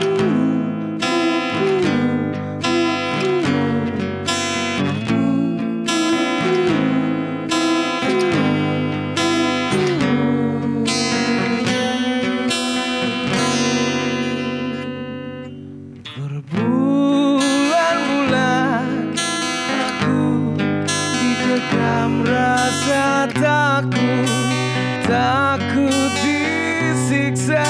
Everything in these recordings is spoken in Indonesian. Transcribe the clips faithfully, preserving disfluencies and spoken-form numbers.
Berbulan-bulan aku dikekang rasa takut, takut disiksa.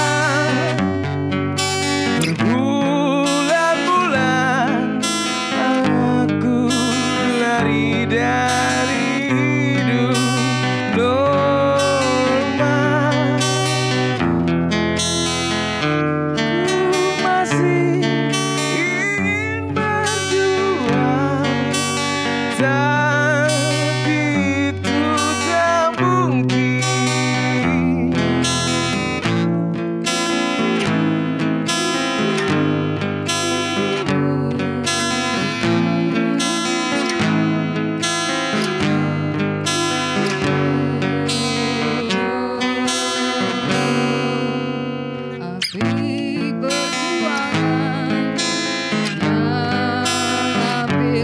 Berbulan-bulan aku lari dari hidup normal. Ku masih ingin berjuang, tapi itu tak mungkin. Api perjuangan yang hampir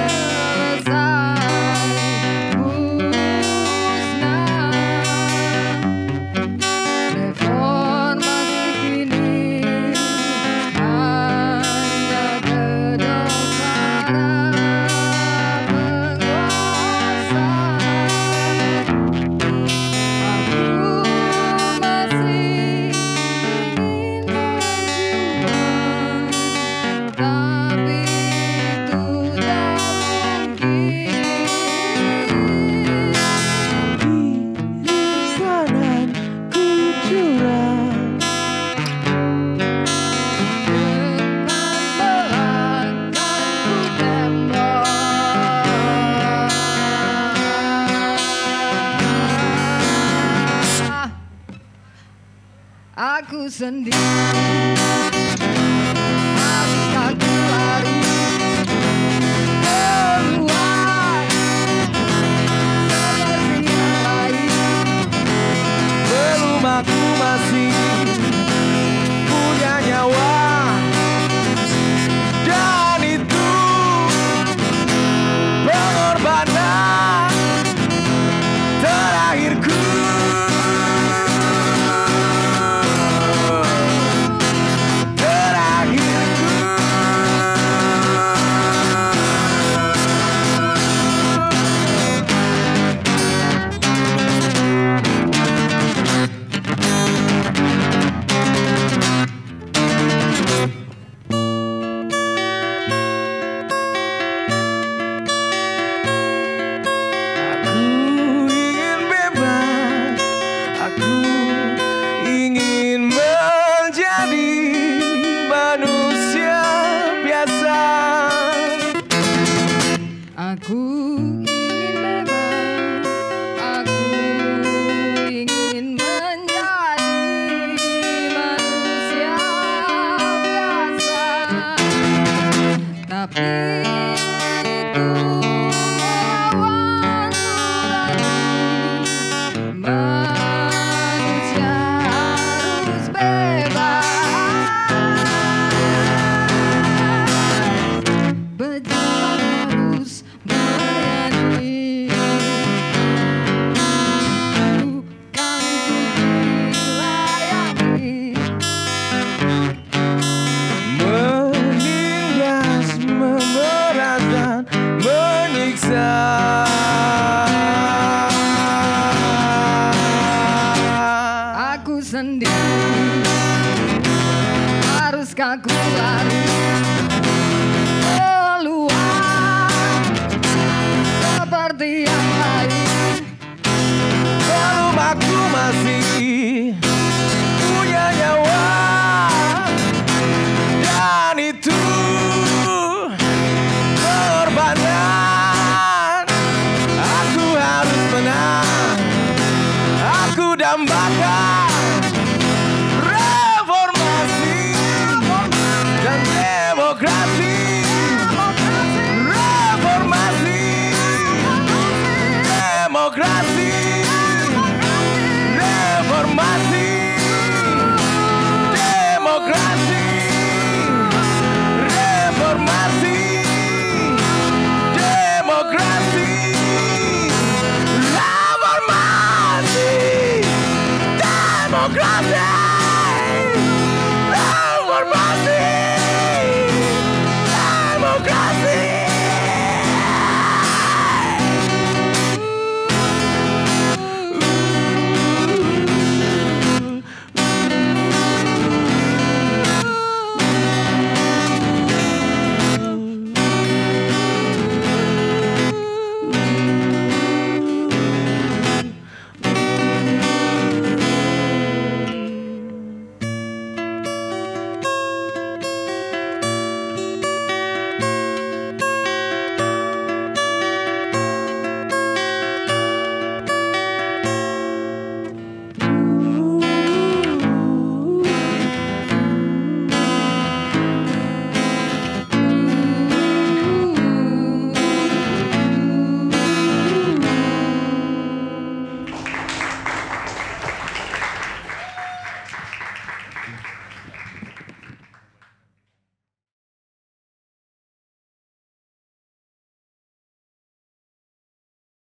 selesai musnah. Reformasi kini hanya kedok para penguasa. Aku masih ingin berjuang, tapi itu tak mungkin. Kanan ku curang, Depan belakang ku tembak. Aku sendiri, haruskah ku lari keluar seperti yang lain? belum aku masih punya nyawa, dan itu pengorbanan terakhirku. Aku ingin bebas, aku ingin menjadi manusia biasa. Aku ingin bebas, aku ingin menjadi manusia biasa, tapi itu melawan nurani. Manusia harus bebas, berjuang harus melayani. Bukan untuk dilayani. Menindas, memeras dan menyiksa. Aku sendiri, haruskah ku lari keluar seperti yang lain? Belum aku masih